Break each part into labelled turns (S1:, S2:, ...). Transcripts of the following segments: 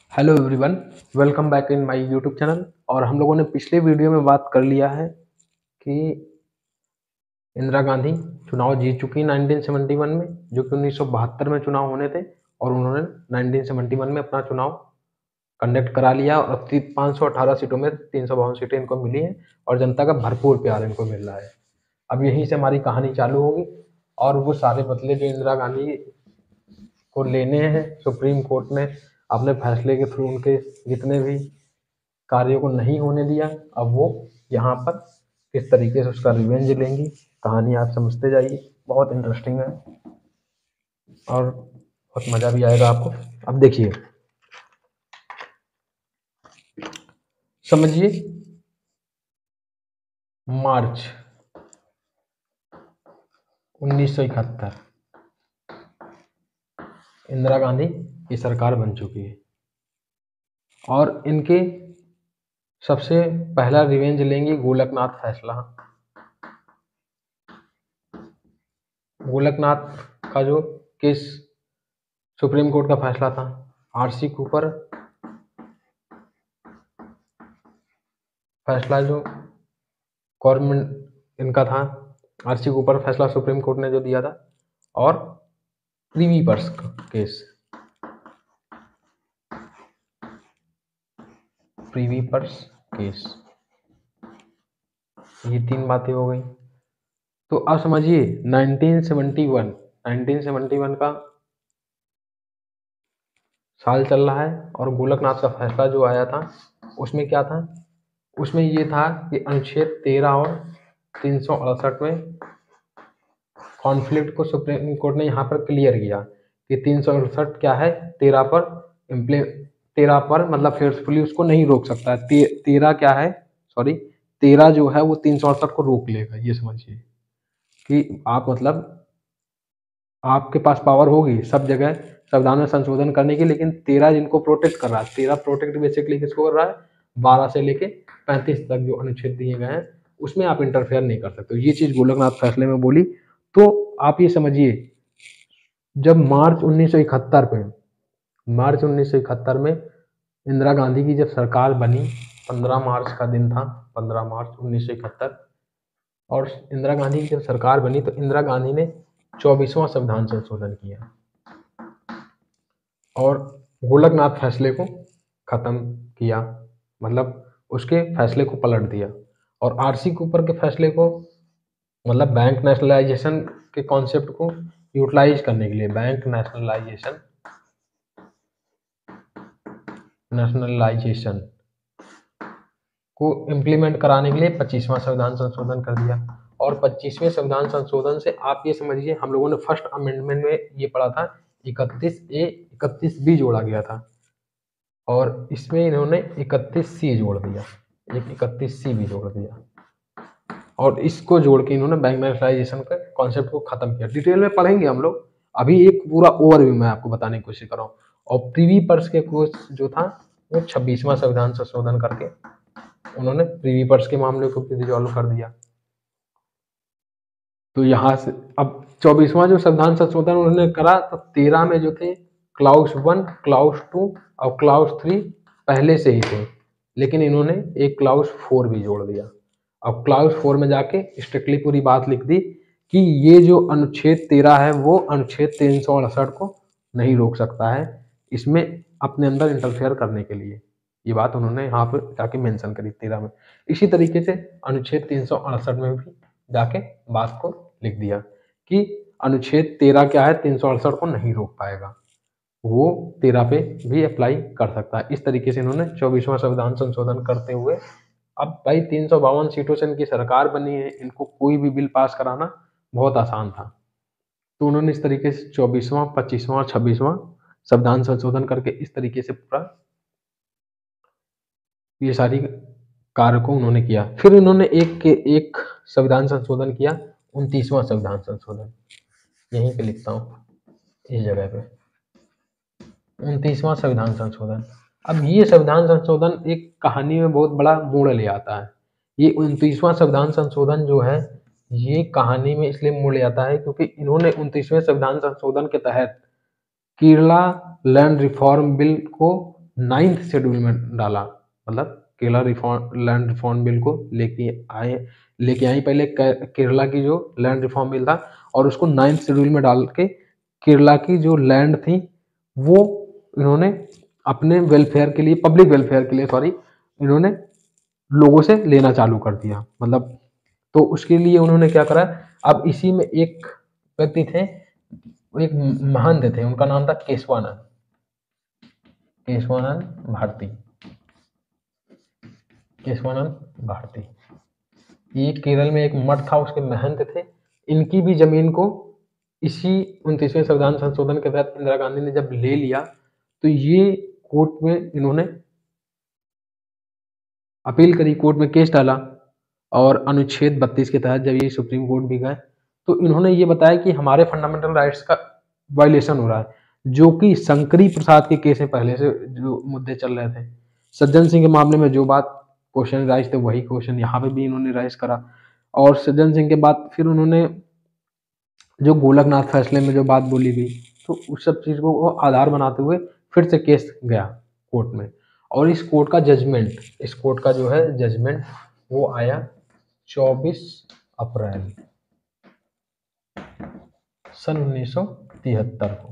S1: Hello everyone, welcome back in my YouTube channel. और हम लोगों ने पिछले वीडियो में बात कर लिया है कि इंदिरा गांधी चुनाव जीत चुकी 1971 में, जो कि 1972 में चुनाव होने थे। और उन्होंने 1971 में अपना चुनाव कंडक्ट करा लिया और 518 सीटों में 352 सीटें इनको मिली हैं और जनता का भरपूर प्यार इनको मिल रहा है। अब यहीं से हमारी कहानी चालू होगी और वो सारे बदले जो इंदिरा गांधी को लेने हैं, सुप्रीम कोर्ट ने अपने फैसले के थ्रू उनके जितने भी कार्यों को नहीं होने दिया, अब वो यहाँ पर किस तरीके से उसका रिवेंज लेंगी। कहानी आप समझते जाइए, बहुत इंटरेस्टिंग है और बहुत मज़ा भी आएगा आपको। अब देखिए, समझिए, मार्च 1971 इंदिरा गांधी की सरकार बन चुकी है और इनके सबसे पहला रिवेंज लेंगी गोलकनाथ फैसला। गोलकनाथ का जो केस सुप्रीम कोर्ट का फैसला था, आरसी कूपर फैसला जो गवर्नमेंट इनका था, आरसी कूपर फैसला सुप्रीम कोर्ट ने जो दिया था, और privy purse case, privy purse case, ये तीन बातें हो गई। तो अब समझिए 1971 का साल चल रहा है और गोलकनाथ का फैसला जो आया था उसमें क्या था, उसमें ये था कि अनुच्छेद 13 और 368 में कॉन्फ्लिक्ट को सुप्रीम कोर्ट ने यहाँ पर क्लियर किया कि 368 क्या है, 13 पर मतलब फोर्सफुली उसको नहीं रोक सकता है। 13 क्या है, सॉरी 13 जो है वो 368 को रोक लेगा। ये समझिए कि आप मतलब आपके पास पावर होगी सब जगह संविधान में संशोधन करने की, लेकिन 13 जिनको प्रोटेक्ट कर रहा है, 13 प्रोटेक्ट बेसिकली किसको कर रहा है, 12 से लेके 35 तक जो अनुच्छेद दिए गए हैं उसमें आप इंटरफेयर नहीं कर सकते। ये चीज गोलकनाथ फैसले में बोली। तो आप ये समझिए, जब मार्च 1971 में इंदिरा गांधी की जब सरकार बनी, 15 मार्च का दिन था, 15 मार्च 1971, और इंदिरा गांधी की जब सरकार बनी तो इंदिरा गांधी ने 24वां संविधान संशोधन किया और गोलकनाथ फैसले को खत्म किया, मतलब उसके फैसले को पलट दिया। और आरसी कूपर के फैसले को, मतलब बैंक नेशनलाइजेशन के कॉन्सेप्ट को यूटिलाइज करने के लिए, बैंक नेशनलाइजेशन को इम्प्लीमेंट कराने के लिए 25वां संविधान संशोधन कर दिया। और 25वें संविधान संशोधन से आप ये समझिए, हम लोगों ने फर्स्ट अमेंडमेंट में ये पढ़ा था 31A 31B जोड़ा गया था और इसमें इन्होंने 31C जोड़ दिया, एक 31C भी जोड़ दिया और इसको जोड़ के इन्होंने बैंक नेशनलाइजेशन के कॉन्सेप्ट को खत्म किया। डिटेल में पढ़ेंगे हम लोग, अभी एक पूरा ओवरव्यू मैं आपको बताने की कोशिश कर रहा हूँ। और प्रीवी पर्स के कोर्स जो था वो 26वां संविधान संशोधन करके उन्होंने प्रीवी पर्स के मामले को भी रिजॉल्व कर दिया। तो यहाँ से अब 24वां जो संविधान संशोधन उन्होंने करा तो 13 में जो थे क्लाउस 1, क्लाउस 2 और क्लाउस 3 पहले से ही थे, लेकिन इन्होंने एक क्लाउस 4 भी जोड़ दिया। अब क्लाउस 4 में जाके स्ट्रिक्टली पूरी बात लिख दी कि ये जो अनुच्छेद 13 है वो अनुच्छेद 368 को नहीं रोक सकता है, इसमें अपने अंदर इंटरफेयर करने के लिए। ये बात उन्होंने यहाँ पर जाके मेंशन करी 13 में। इसी तरीके से अनुच्छेद 368 में भी जाके बात को लिख दिया कि अनुच्छेद 13 क्या है, 368 को नहीं रोक पाएगा, वो 13 पे भी अप्लाई कर सकता है। इस तरीके से इन्होंने 24वां संविधान संशोधन करते हुए, अब भाई 352 सीटों से इनकी सरकार बनी है, इनको कोई भी बिल पास कराना बहुत आसान था। तो उन्होंने इस तरीके से 24वां, 25वां और 26वां संविधान संशोधन करके इस तरीके से पूरा ये सारी कार्य को उन्होंने किया। फिर उन्होंने एक संविधान संशोधन किया, 29वां संविधान संशोधन, यहीं पे लिखता हूँ इस जगह पे, 29वां संविधान संशोधन। अब ये संविधान संशोधन एक कहानी में बहुत बड़ा मोड़ ले आता है। ये 29वां संविधान संशोधन जो है ये कहानी में इसलिए मोड़ ले आता है क्योंकि इन्होंने 29वें संविधान संशोधन के तहत केरला लैंड रिफॉर्म बिल को 9th शेड्यूल में डाला, मतलब Kerala reform land reform bill को लेके आई पहले केरला की जो लैंड रिफॉर्म बिल था, और उसको 9th शेड्यूल में डाल के केरला की जो लैंड थी वो इन्होंने अपने वेलफेयर के लिए, पब्लिक वेलफेयर के लिए सॉरी, इन्होंने लोगों से लेना चालू कर दिया। मतलब तो उसके लिए उन्होंने क्या करा, अब इसी में एक व्यक्ति थे, एक महंत थे, उनका नाम था केशवानंद भारती। केशवानंद भारती, ये केरल में एक मठ था, उसके महंत थे। इनकी भी जमीन को इसी 29वें संविधान संशोधन के तहत इंदिरा गांधी ने जब ले लिया, तो ये कोर्ट में इन्होंने अपील करी, कोर्ट में केस डाला, और अनुच्छेद 32 के तहत जब ये सुप्रीम कोर्ट भी गए, तो इन्होंने ये बताया कि हमारे फंडामेंटल राइट्स का वायलेशन हो रहा है, जो कि शंकरी प्रसाद के केस में पहले से जो मुद्दे चल रहे थे। सज्जन सिंह के मामले में जो बात क्वेश्चन राइज थे, वही क्वेश्चन यहाँ पे भी इन्होंने राइज करा, और सज्जन सिंह के बाद फिर उन्होंने जो गोलकनाथ फैसले में जो बात बोली गई, तो उस सब चीज़ को वो आधार बनाते हुए फिर से केस गया कोर्ट में, और इस कोर्ट का जजमेंट, इस कोर्ट का जो है जजमेंट वो आया 24 अप्रैल सन 1973 को।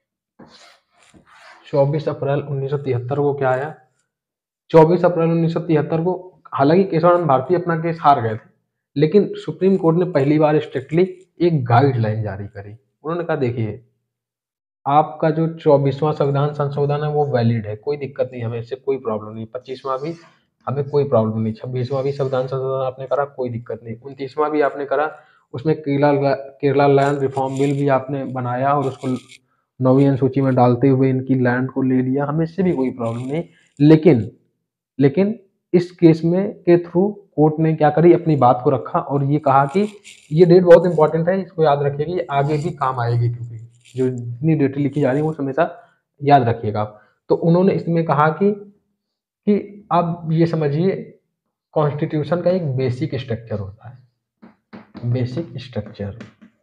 S1: 24 अप्रैल 1973 को क्या आया, 24 अप्रैल 1973 को, हालांकि केशवानंद भारती अपना केस हार गए थे, लेकिन सुप्रीम कोर्ट ने पहली बार स्ट्रिक्टली एक गाइडलाइन जारी करी। उन्होंने कहा देखिए, आपका जो 24वां संविधान संशोधन है वो वैलिड है, कोई दिक्कत नहीं, हमें इससे कोई प्रॉब्लम नहीं। 25वां भी हमें कोई प्रॉब्लम नहीं, 26वां भी संविधान संशोधन आपने करा, कोई दिक्कत नहीं। 29वां भी आपने करा, उसमें केरला लैंड रिफॉर्म बिल भी आपने बनाया और उसको 9वीं अनुसूची में डालते हुए इनकी लैंड को ले लिया, हमें इससे भी कोई प्रॉब्लम नहीं। लेकिन इस केस में के थ्रू कोर्ट ने क्या करी, अपनी बात को रखा और ये कहा कि ये डेट बहुत इंपॉर्टेंट है, इसको याद रखिएगा, ये आगे भी काम आएगी, क्योंकि जो जितनी डेटें लिखी जा रही है वो हमेशा याद रखिएगा आप। तो उन्होंने इसमें कहा कि अब ये समझिए, कॉन्स्टिट्यूशन का एक बेसिक स्ट्रक्चर होता है, बेसिक स्ट्रक्चर,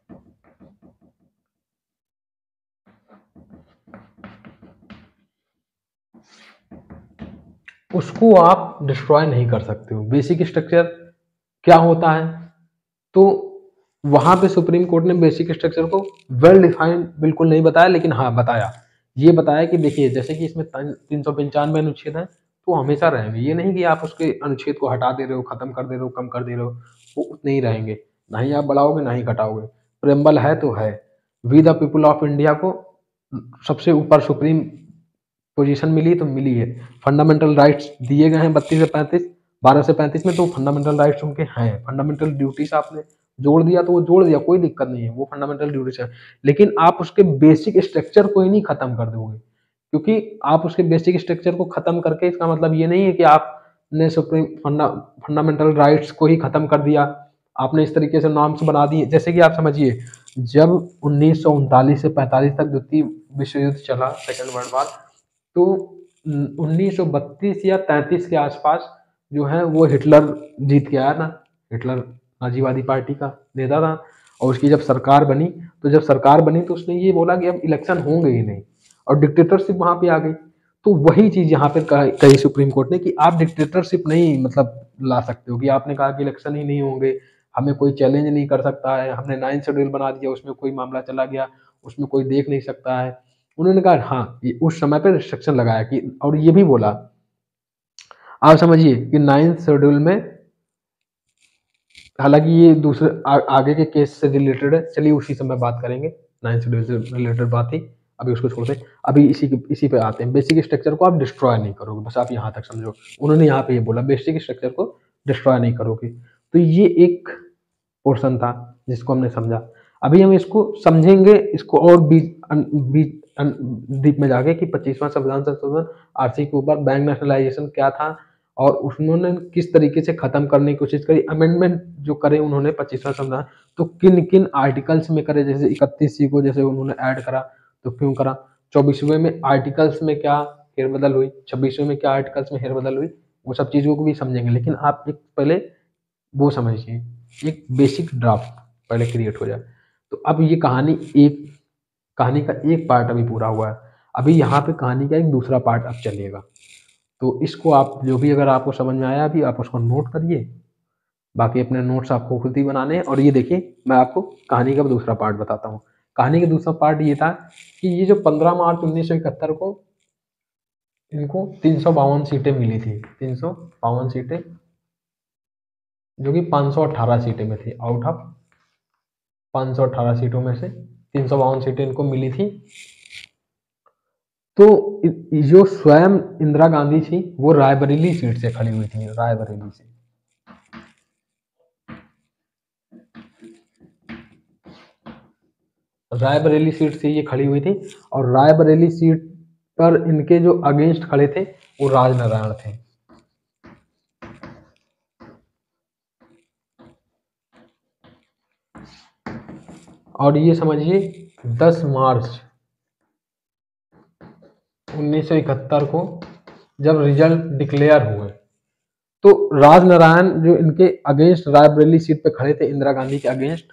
S1: उसको आप डिस्ट्रॉय नहीं कर सकते हो। बेसिक स्ट्रक्चर क्या होता है, तो वहां पे सुप्रीम कोर्ट ने बेसिक स्ट्रक्चर को वेल डिफाइंड बिल्कुल नहीं बताया, लेकिन हाँ बताया, ये बताया कि देखिए जैसे कि इसमें 395 अनुच्छेद है, तो हमेशा रहेंगे, ये नहीं कि आप उसके अनुच्छेद को हटा दे रहे हो, खत्म कर दे रहे हो, कम कर दे रहे हो, वो उतने ही रहेंगे, ना ही आप बढ़ाओगे ना ही घटाओगे। प्रेम्बल है तो है। We the people of India को सबसे ऊपर सुप्रीम पोजीशन मिली तो मिली है। फंडामेंटल राइट्स दिए गए हैं 32 से 35, 12 से 35 में, तो फंडामेंटल राइट्स उनके हैं। फंडामेंटल ड्यूटीज आपने जोड़ दिया तो वो जोड़ दिया, कोई दिक्कत नहीं है, वो फंडामेंटल ड्यूटीज है। लेकिन आप उसके बेसिक स्ट्रक्चर को ही नहीं खत्म कर दोगे, क्योंकि आप उसके बेसिक स्ट्रक्चर को खत्म करके इसका मतलब ये नहीं है कि आपने सुप्रीम फंडामेंटल राइट्स को ही खत्म कर दिया, आपने इस तरीके से नॉर्म्स बना दिए। जैसे कि आप समझिए, जब 1939 से 45 तक द्वितीय विश्व युद्ध चला, सेकेंड वर्ल्ड वॉर, तो 1932 या 33 के आसपास जो है वो हिटलर जीत के आया ना, हिटलर नाजीवादी पार्टी का नेता था, और उसकी जब सरकार बनी, तो उसने ये बोला कि अब इलेक्शन होंगे ही नहीं, और डिक्टेटरशिप वहां पे आ गई। तो वही चीज यहाँ पे कही सुप्रीम कोर्ट ने कि आप डिक्टेटरशिप नहीं मतलब ला सकते हो, कि आपने कहा कि इलेक्शन ही नहीं होंगे, हमें कोई चैलेंज नहीं कर सकता है, हमने 9 शेड्यूल बना दिया, उसमें कोई मामला चला गया, उसमें कोई देख नहीं सकता है। उन्होंने कहा हाँ, ये उस समय पे रिस्ट्रिक्शन लगाया कि, और ये भी बोला, आप समझिए कि 9th शेड्यूल में, हालांकि ये दूसरे आगे के केस से रिलेटेड है, चलिए उसी समय बात करेंगे, 9th शेड्यूल से रिलेटेड बात थी, अभी उसको छोड़ते हैं, अभी इसी पे आते हैं। बेसिक स्ट्रक्चर को आप डिस्ट्रॉय नहीं करोगे, बस आप यहाँ तक समझो। उन्होंने यहाँ पे ये बोला बेसिक स्ट्रक्चर को डिस्ट्रॉय नहीं करोगे, तो ये एक पोर्शन था जिसको हमने समझा। अभी हम इसको समझेंगे, इसको और डीप में जाके, कि 25वां संविधान संशोधन आरसी के ऊपर बैंक नेशनलाइजेशन क्या था, और उन्होंने किस तरीके से खत्म करने की कोशिश करी, अमेंडमेंट जो करे उन्होंने 25वां संविधान, तो किन किन आर्टिकल्स में करे, जैसे 31C को जैसे उन्होंने ऐड करा, तो क्यों करा, 24वें में आर्टिकल्स में क्या फेरबदल हुई, 26वें में क्या आर्टिकल्स में फेरबदल हुई, वो सब चीज़ों को भी समझेंगे। लेकिन आप एक पहले वो समझिए, एक बेसिक ड्राफ्ट पहले क्रिएट हो जाए। तो अब ये कहानी का एक पार्ट अभी पूरा हुआ है, अभी यहाँ पे कहानी का एक दूसरा पार्ट अब चलेगा, तो इसको आप जो भी अगर आपको समझ में आया अभी आप उसको नोट करिए, बाकी अपने नोट्स आपको खुद ही बनाने हैं। और ये देखिए मैं आपको कहानी का दूसरा पार्ट बताता हूँ। कहानी का दूसरा पार्ट ये था कि ये जो 15 मार्च 1971 को इनको 352 सीटें मिली थी, 352 सीटें, जो कि 518 सीटें में थी। आउट ऑफ 518 सीटों में से 352 सीटें इनको मिली थी। तो जो स्वयं इंदिरा गांधी थी वो रायबरेली सीट से खड़ी हुई थी, रायबरेली से। रायबरेली सीट से ये खड़ी हुई थी, और रायबरेली सीट पर इनके जो अगेंस्ट खड़े थे वो राजनारायण थे। और ये समझिए 10 मार्च 1971 को जब रिजल्ट डिक्लेयर हुए तो राजनारायण जो इनके अगेंस्ट रायबरेली सीट पे खड़े थे, इंदिरा गांधी के अगेंस्ट,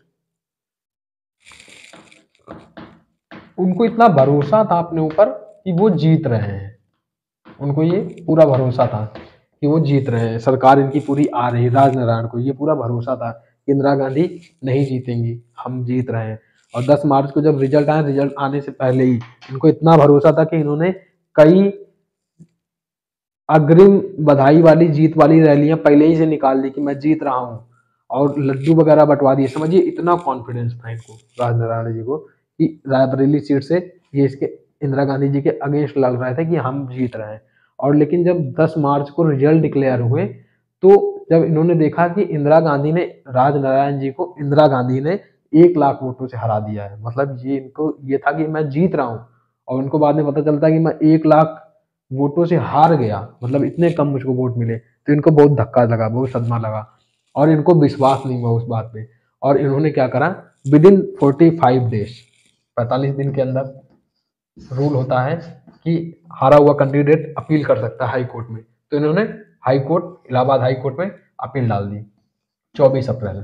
S1: उनको इतना भरोसा था अपने ऊपर कि वो जीत रहे हैं। उनको ये पूरा भरोसा था कि वो जीत रहे हैं, सरकार इनकी पूरी आ रही। राजनारायण को ये पूरा भरोसा था कि इंदिरा गांधी नहीं जीतेंगी, हम जीत रहे हैं। और 10 मार्च को जब रिजल्ट आया, रिजल्ट आने से पहले ही इनको इतना भरोसा था कि इन्होंने कई अग्रिम बधाई वाली जीत वाली रैलियां पहले ही से निकाल दी कि मैं जीत रहा हूं, और लड्डू वगैरह बंटवा दिए। समझिए इतना कॉन्फिडेंस था इनको, राजनारायण जी को, कि रायबरेली सीट से ये इसके इंदिरा गांधी जी के अगेंस्ट लड़ रहे थे कि हम जीत रहे हैं। और लेकिन जब 10 मार्च को रिजल्ट डिक्लेयर हुए तो जब इन्होंने देखा कि इंदिरा गांधी ने, राजनारायण जी को इंदिरा गांधी ने 1 लाख वोटों से हरा दिया है, मतलब ये इनको ये था कि मैं जीत रहा हूँ, और उनको बाद में पता चलता है कि मैं 1 लाख वोटों से हार गया, मतलब इतने कम मुझको वोट मिले, तो इनको बहुत धक्का लगा, बहुत सदमा लगा, और इनको विश्वास नहीं हुआ उस बात पे। और इन्होंने क्या करा, विद इन 45 डेज, 45 दिन के अंदर रूल होता है कि हारा हुआ कैंडिडेट अपील कर सकता है हाई कोर्ट में। तो इन्होंने high court, Allahabad high court में अपील डाल दी 24 अप्रैल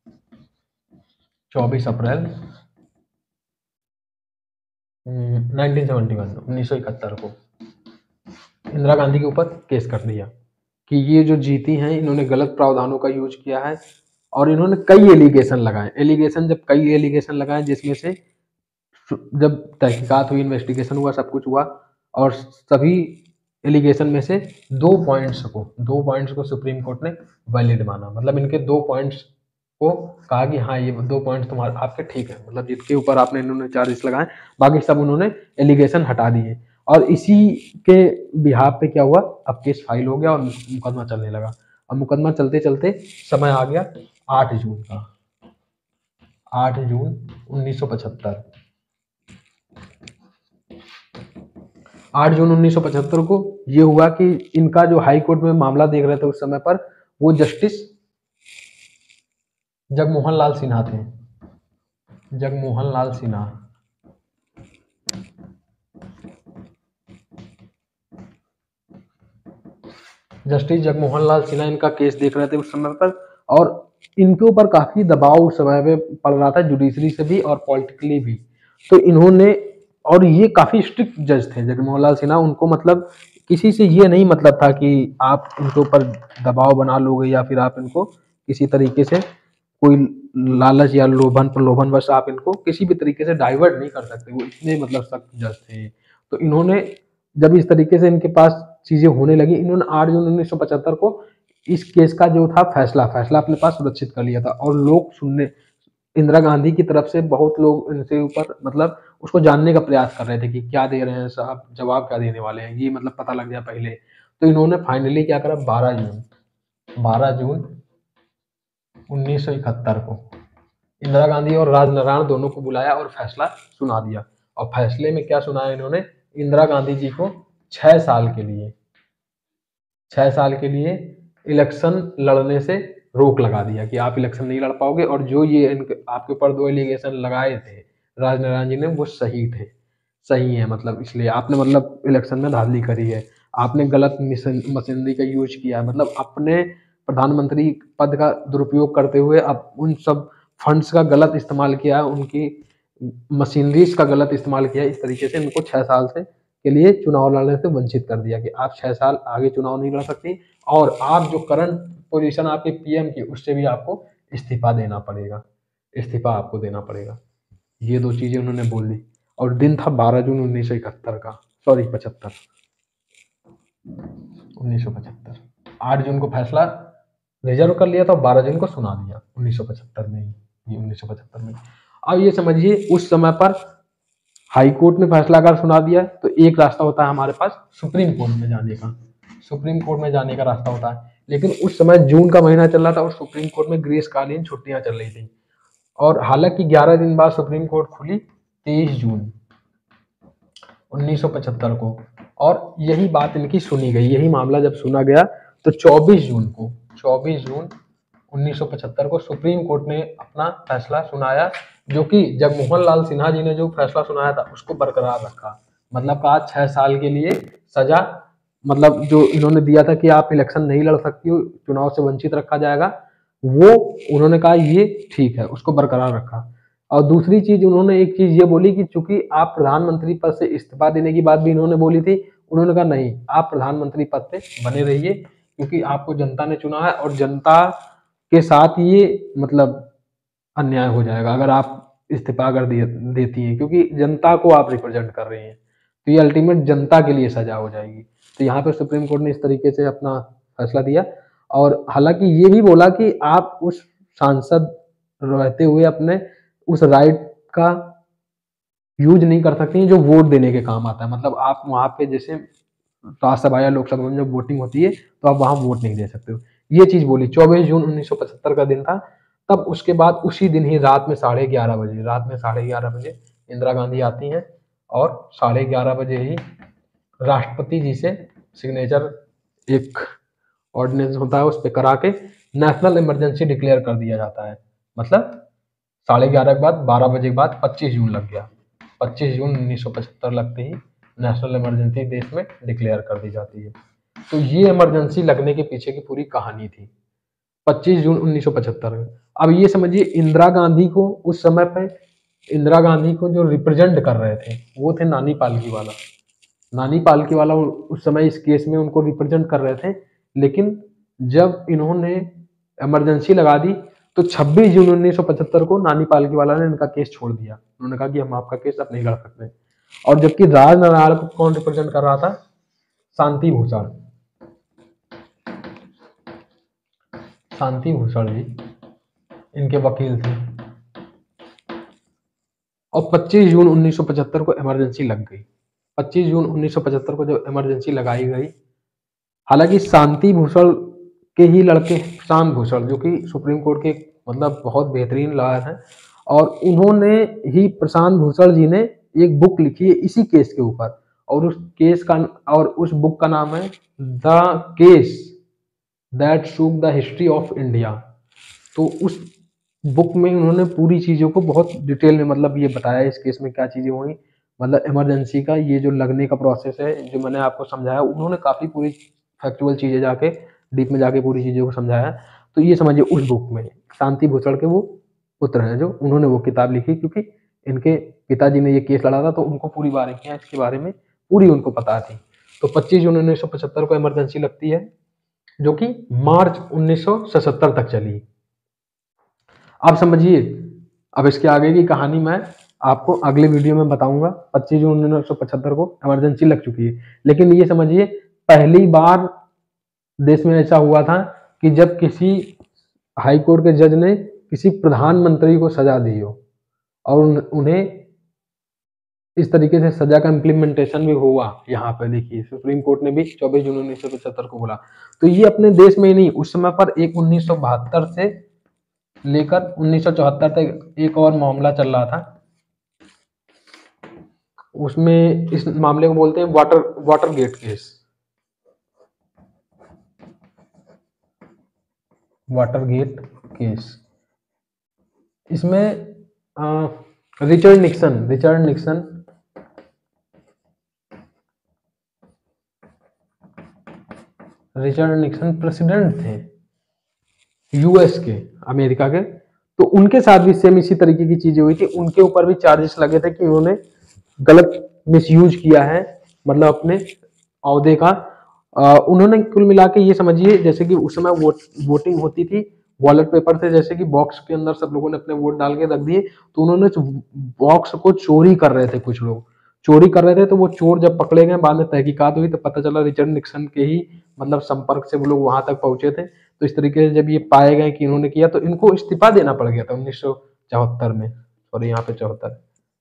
S1: 1971 को इंदिरा गांधी के ऊपर केस कर दिया कि ये जो जीती हैं इन्होंने गलत प्रावधानों का यूज किया है। और इन्होंने कई एलिगेशन लगाए, जब कई एलिगेशन लगाए, जिसमें से जब तहकीकात हुई, इन्वेस्टिगेशन हुआ, सब कुछ हुआ, और सभी एलिगेशन में से 2 पॉइंट्स को सुप्रीम कोर्ट ने वैलिड माना। मतलब इनके 2 पॉइंट्स को कहा कि हाँ ये 2 पॉइंट्स तुम्हारे आपके ठीक है, मतलब जिसके ऊपर आपने इन्होंने चार्जेस लगाए, बाकी सब उन्होंने एलिगेशन हटा दिए। और इसी के बिहाफ पे क्या हुआ, अब केस फाइल हो गया और मुकदमा चलने लगा। अब मुकदमा चलते चलते समय आ गया 8 जून का, 8 जून 1975। 8 जून 1975 को ये हुआ कि इनका जो हाई कोर्ट में मामला देख रहे थे उस समय पर, वो जस्टिस जगमोहन लाल सिन्हा थे, जगमोहन लाल सिन्हा। जस्टिस जगमोहन लाल सिन्हा इनका केस देख रहे थे उस समय पर, और इनके ऊपर काफी दबाव उस समय पे पड़ रहा था, जुडिशरी से भी और पॉलिटिकली भी। तो इन्होंने, और ये काफी स्ट्रिक्ट जज थे जगमोहन लाल सिन्हा, उनको मतलब किसी से ये नहीं मतलब था कि आप इनके ऊपर दबाव बना लोगे या फिर आप इनको किसी तरीके से कोई लालच या लोभन प्रलोभन बस आप इनको किसी भी तरीके से डाइवर्ट नहीं कर सकते, वो इतने मतलब सख्त जज थे। तो इन्होंने जब इस तरीके से इनके पास चीजें होने लगी, इन्होंने 8 जून 1975 को इस केस का जो था फैसला अपने पास सुरक्षित कर लिया था। और लोग सुनने, इंदिरा गांधी की तरफ से बहुत लोग इनसे ऊपर मतलब उसको जानने का प्रयास कर रहे थे कि क्या दे रहे हैं साहब, जवाब क्या देने वाले हैं, ये मतलब पता लग गया पहले। तो इन्होंने फाइनली क्या करा, 12 जून 1971 को इंदिरा गांधी और राजनारायण दोनों को बुलाया और फैसला सुना दिया। और फैसले में क्या सुनाया इन्होंने, इंदिरा गांधी जी को 6 साल के लिए इलेक्शन लड़ने से रोक लगा दिया कि आप इलेक्शन नहीं लड़ पाओगे, और जो ये आपके ऊपर 2 एलिगेशन लगाए थे राजनारायण जी ने वो सही है, मतलब इसलिए आपने मतलब इलेक्शन में धांधली करी है, आपने गलत मशीनरी का यूज किया है, मतलब अपने प्रधानमंत्री पद का दुरुपयोग करते हुए अब उन सब फंड्स का गलत इस्तेमाल किया है, उनकी मशीनरीज का गलत इस्तेमाल किया है। इस तरीके से इनको 6 साल से के लिए चुनाव लड़ने से वंचित कर दिया कि आप 6 साल आगे चुनाव नहीं लड़ सकती, और आप जो करंट पोजीशन आपके पीएम की उससे भी आपको इस्तीफा देना पड़ेगा, इस्तीफा आपको देना पड़ेगा। ये 2 चीजें उन्होंने बोल दी। और दिन था 12 जून 1971 का, सॉरी 75, 1975। 8 जून को फैसला रिजर्व कर लिया था, 12 जून को सुना दिया 1975 में ही, ये 1975 में। अब ये समझिए उस समय पर हाई कोर्ट ने फैसला अगर सुना दिया तो एक रास्ता होता है हमारे पास सुप्रीम कोर्ट में जाने का, सुप्रीम कोर्ट में जाने का रास्ता होता है। लेकिन उस समय जून का महीना चल रहा था और सुप्रीम कोर्ट में ग्रीष्मकालीन छुट्टियां चल रही थी, और हालांकि 11 दिन बाद सुप्रीम कोर्ट खुली 23 जून 1975 को, और यही बात इनकी सुनी गई। यही मामला जब सुना गया तो 24 जून 1975 को सुप्रीम कोर्ट ने अपना फैसला सुनाया, जो कि जगमोहन लाल सिन्हा जी ने जो फैसला सुनाया था उसको बरकरार रखा। मतलब कहा 6 साल के लिए सजा, मतलब जो इन्होंने दिया था कि आप इलेक्शन नहीं लड़ सकती हो, चुनाव से वंचित रखा जाएगा, वो उन्होंने कहा ये ठीक है, उसको बरकरार रखा। और दूसरी चीज उन्होंने एक चीज ये बोली कि चूंकि आप प्रधानमंत्री पद से इस्तीफा देने की बात भी इन्होंने बोली थी, उन्होंने कहा नहीं, आप प्रधानमंत्री पद पे बने रहिए क्योंकि आपको जनता ने चुना है, और जनता के साथ ये मतलब अन्याय हो जाएगा अगर आप इस्तीफा अगर देती हैं, क्योंकि जनता को आप रिप्रेजेंट कर रही हैं, तो ये अल्टीमेट जनता के लिए सजा हो जाएगी। तो यहाँ पे सुप्रीम कोर्ट ने इस तरीके से अपना फैसला दिया, और हालांकि ये भी बोला कि आप उस सांसद रहते हुए अपने उस राइट का यूज नहीं कर सकती हैं जो वोट देने के काम आता है। मतलब आप वहां पे जैसे राज्यसभा या लोकसभा में जब वोटिंग होती है तो आप वहां वोट नहीं दे सकते हो, ये चीज बोली। 24 जून 1975 का दिन था। तब उसके बाद उसी दिन ही रात में 11:30 बजे इंदिरा गांधी आती हैं, और 11:30 बजे ही राष्ट्रपति जी से सिग्नेचर एक ऑर्डिनेंस होता है उस पर करा के नेशनल इमरजेंसी डिक्लेयर कर दिया जाता है। मतलब 11:30 के बाद 12 बजे के बाद 25 जून लग गया। 25 जून 1975 लगते ही नेशनल इमरजेंसी देश में डिक्लेयर कर दी जाती है। तो ये इमरजेंसी लगने के पीछे की पूरी कहानी थी 25 जून 1975 में। अब ये समझिए इंदिरा गांधी को उस समय पे, इंदिरा गांधी को जो रिप्रेजेंट कर रहे थे वो थे नानी पालकीवाला। नानी पालकीवाला उस समय इस केस में उनको रिप्रेजेंट कर रहे थे, लेकिन जब इन्होंने इमरजेंसी लगा दी तो 26 जून 1975 को नानी पालकीवाला ने इनका केस छोड़ दिया। उन्होंने कहा कि हम आपका केस अब नहीं लड़ सकते। और जबकि राजनारायण को कौन रिप्रेजेंट कर रहा था? शांति भूषण। शांति भूषण जी इनके वकील थे। और 25 जून 1975 को इमरजेंसी लग गई। 25 जून 1975 को जब इमरजेंसी लगाई गई, हालांकि शांति भूषण के ही लड़के प्रशांत भूषण, जो कि सुप्रीम कोर्ट के मतलब बहुत बेहतरीन लॉयर हैं, और उन्होंने ही, प्रशांत भूषण जी ने एक बुक लिखी है इसी केस के ऊपर, और उस बुक का नाम है the case that shook the history of India. तो उस बुक में उन्होंने पूरी चीजों को बहुत डिटेल में मतलब ये बताया इस केस में क्या चीजें हुई, मतलब इमरजेंसी का ये जो लगने का प्रोसेस है जो मैंने आपको समझाया, उन्होंने काफी पूरी फैक्चुअल चीजें जाके डीप में जाके पूरी चीजों को समझाया। तो ये समझिए उस बुक में शांति भूषण के वो पुत्र हैं जो उन्होंने वो किताब लिखी, क्योंकि इनके पिताजी ने ये केस लड़ा था तो उनको पूरी बारीकियां इसके बारे में पूरी उनको पता थी। तो 25 जून 1975 को इमरजेंसी लगती है, जो कि मार्च 1977 तक चली। अब समझिए, अब इसके आगे की कहानी मैं आपको अगले वीडियो में बताऊंगा। 25 जून 1975 को इमरजेंसी लग चुकी है, लेकिन ये समझिए पहली बार देश में ऐसा हुआ था कि जब किसी हाई कोर्ट के जज ने किसी प्रधानमंत्री को सजा दी हो और उन्हें इस तरीके से सजा का इम्प्लीमेंटेशन भी हुआ। यहाँ पे देखिए सुप्रीम कोर्ट ने भी 24 जून 1975 को बोला। तो ये अपने देश में ही नहीं, उस समय पर एक 1972 से लेकर 1974 तक एक और मामला चल रहा था। उसमें इस मामले को बोलते हैं वाटरगेट केस। वाटरगेट केस, इसमें रिचर्ड निक्सन प्रेसिडेंट थे यूएस के, अमेरिका के। तो उनके साथ भी सेम इसी तरीके की चीजें हुई थी। उनके ऊपर भी चार्जेस लगे थे कि उन्होंने गलत मिसयूज किया है मतलब अपने औहदे का उन्होंने कुल मिला के ये समझिए जैसे कि उस समय वोटिंग होती थी बैलेट पेपर से, जैसे कि बॉक्स के अंदर सब लोगों ने अपने वोट डाल के रख दिए, तो उन्होंने बॉक्स को चोरी कर रहे थे, कुछ लोग चोरी कर रहे थे, तो वो चोर जब पकड़े गए, बाद में तहकीकात हुई तो पता चला रिचर्ड निक्सन के ही मतलब संपर्क से वो लोग वहां तक पहुंचे थे। तो इस तरीके से जब ये पाए गए कि इन्होंने किया, तो इनको इस्तीफा देना पड़ गया था 1974 में, और यहाँ पे 74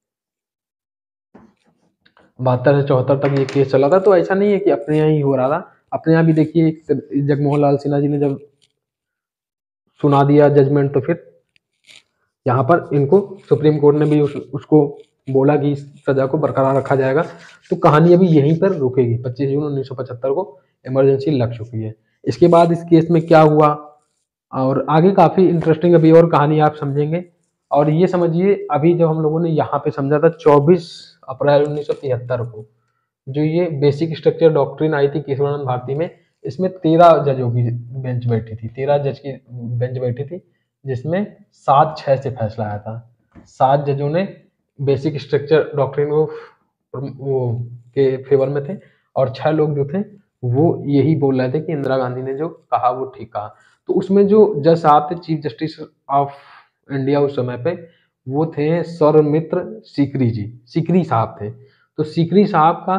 S1: 72 से 74 तक ये केस चला था। तो ऐसा नहीं है कि अपने यहाँ ही हो रहा था, अपने यहाँ भी देखिए जगमोहन लाल सिन्हा जी ने जब सुना दिया जजमेंट, तो फिर यहाँ पर इनको सुप्रीम कोर्ट ने भी उसको बोला कि इस सजा को बरकरार रखा जाएगा। तो कहानी अभी यहीं पर रुकेगी। 25 जून 1975 को इमरजेंसी लग चुकी है। इसके बाद इस केस में क्या हुआ और आगे काफी इंटरेस्टिंग अभी और कहानी आप समझेंगे। और ये समझिए अभी जब हम लोगों ने यहाँ पे समझा था 24 अप्रैल 1973 को जो ये बेसिक स्ट्रक्चर डॉक्ट्रिन आई थी केशवानंद भारती में, इसमें 13 जजों की बेंच बैठी थी, 13 जज की बेंच बैठी थी, जिसमें 7-6 से फैसला आया था। 7 जजों ने बेसिक स्ट्रक्चर डॉक्ट्रिन वो के फेवर में थे, और 6 लोग जो थे वो यही बोल रहे थे कि इंदिरा गांधी ने जो कहा वो ठीक कहा। तो उसमें जो जज साहब थे चीफ जस्टिस ऑफ इंडिया उस समय पे, वो थे सौरमित्र सीकरी जी, सीकरी साहब थे। तो सीकरी साहब का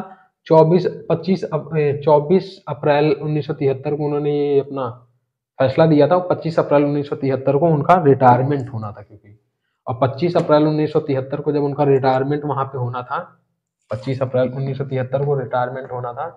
S1: 24 अप्रैल 1973 को उन्होंने ये अपना फैसला दिया था। 25 अप्रैल 1973 को उनका रिटायरमेंट होना था, क्योंकि और 25 अप्रैल 1973 को जब उनका रिटायरमेंट वहां पे होना था, 25 अप्रैल 1973 को रिटायरमेंट होना था,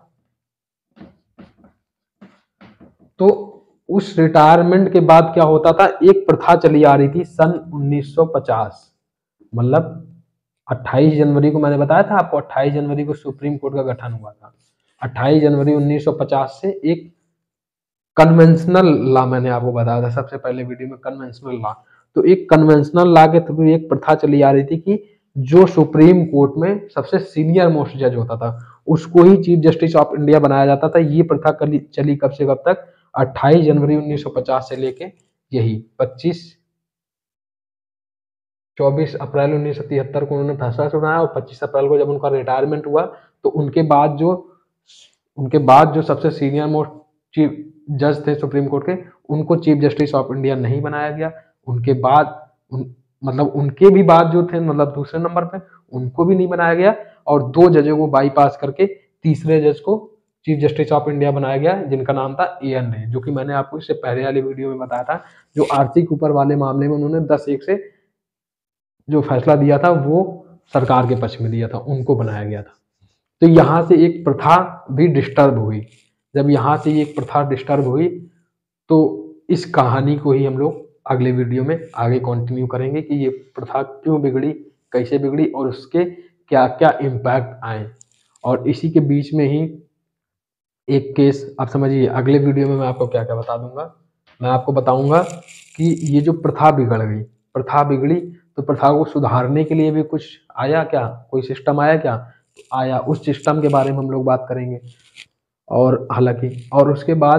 S1: तो उस रिटायरमेंट के बाद क्या होता था, एक प्रथा चली आ रही थी सन 1950, मतलब 28 जनवरी को मैंने बताया था आपको, 28 जनवरी को सुप्रीम कोर्ट का गठन हुआ था। 28 जनवरी 1950 से एक कन्वेंशनल लॉ, मैंने आपको बताया था सबसे पहले वीडियो में, कन्वेंशनल लॉ। तो एक कन्वेंशनल लॉ के थ्रू एक प्रथा चली आ रही थी कि जो सुप्रीम कोर्ट में सबसे सीनियर मोस्ट जज होता था उसको ही चीफ जस्टिस ऑफ इंडिया बनाया जाता था। ये प्रथा चली कब से कब तक, 28 जनवरी 1950 से लेके यही 24 अप्रैल 1973 को उन्होंने फैसला सुनाया, और 25 अप्रैल को जब उनका रिटायरमेंट हुआ, तो उनके बाद जो सबसे सीनियर मोस्ट चीफ जज थे सुप्रीम कोर्ट के, उनको चीफ जस्टिस ऑफ इंडिया नहीं बनाया गया। उनके बाद मतलब उनके भी बाद जो थे, मतलब दूसरे नंबर पे, उनको भी नहीं बनाया गया, और 2 जजों को बाईपास करके तीसरे जज को चीफ जस्टिस ऑफ इंडिया बनाया गया, जिनका नाम था एएन रे, जो कि मैंने आपको इससे पहले वाली वीडियो में बताया था। जो आरती कूपर वाले मामले में उन्होंने 10-1 से जो फैसला दिया था वो सरकार के पक्ष में दिया था, उनको बनाया गया था। तो यहाँ से एक प्रथा भी डिस्टर्ब हुई। जब यहाँ से एक प्रथा डिस्टर्ब हुई, तो इस कहानी को ही हम लोग अगले वीडियो में आगे कंटिन्यू करेंगे कि ये प्रथा क्यों बिगड़ी, कैसे बिगड़ी, और उसके क्या क्या इम्पैक्ट आए। और इसी के बीच में ही एक केस, आप समझिए अगले वीडियो में मैं आपको क्या क्या बता दूंगा। मैं आपको बताऊंगा कि ये जो प्रथा बिगड़ी, तो प्रथा को सुधारने के लिए भी कुछ आया क्या, कोई सिस्टम आया क्या, आया, उस सिस्टम के बारे में हम लोग बात करेंगे। और हालांकि और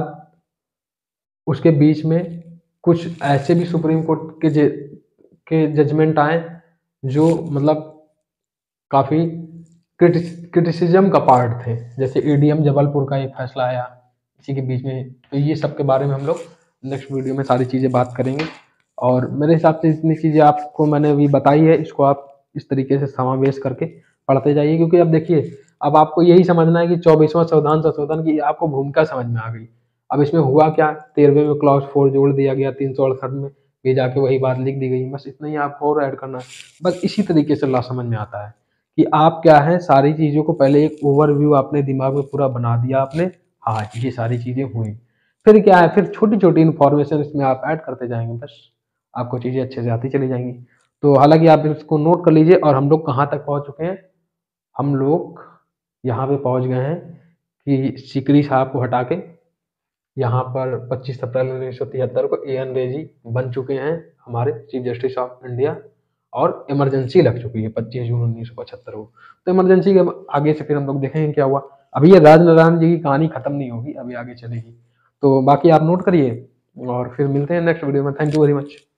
S1: उसके बीच में कुछ ऐसे भी सुप्रीम कोर्ट के जजमेंट आए जो मतलब काफी क्रिटिसिज्म का पार्ट थे, जैसे एडीएम जबलपुर का एक फैसला आया इसी के बीच में। तो ये सब के बारे में हम लोग नेक्स्ट वीडियो में सारी चीज़ें बात करेंगे। और मेरे हिसाब से इतनी चीज़ें आपको मैंने अभी बताई है, इसको आप इस तरीके से समावेश करके पढ़ते जाइए, क्योंकि अब देखिए अब आपको यही समझना है कि 24वां संविधान संशोधन की आपको भूमिका समझ में आ गई। अब इसमें हुआ क्या, 13वें में क्लॉज 4 जोड़ दिया गया, 368 में भी जाके वही बात लिख दी गई, बस इतना ही आपको और ऐड करना है। बस इसी तरीके से लॉ समझ में आता है कि आप क्या है, सारी चीज़ों को पहले एक ओवरव्यू अपने दिमाग में पूरा बना दिया आपने, हाँ ये सारी चीज़ें हुई, फिर क्या है, फिर छोटी छोटी इन्फॉर्मेशन इसमें आप ऐड करते जाएंगे, बस आपको चीज़ें अच्छे से आती चली जाएंगी। तो हालांकि आप इसको नोट कर लीजिए। और हम लोग कहाँ तक पहुँच चुके हैं, हम लोग यहाँ पे पहुँच गए हैं कि सीकरी साहब को हटा के यहाँ पर 25 अप्रैल 1973 को एएन रे जी बन चुके हैं हमारे चीफ जस्टिस ऑफ इंडिया, और इमरजेंसी लग चुकी है 25 जून 1975 को। तो इमरजेंसी के आगे से फिर हम लोग देखेंगे क्या हुआ। अभी ये राजनारायण जी की कहानी खत्म नहीं होगी, अभी आगे चलेगी। तो बाकी आप नोट करिए और फिर मिलते हैं नेक्स्ट वीडियो में। Thank you very much.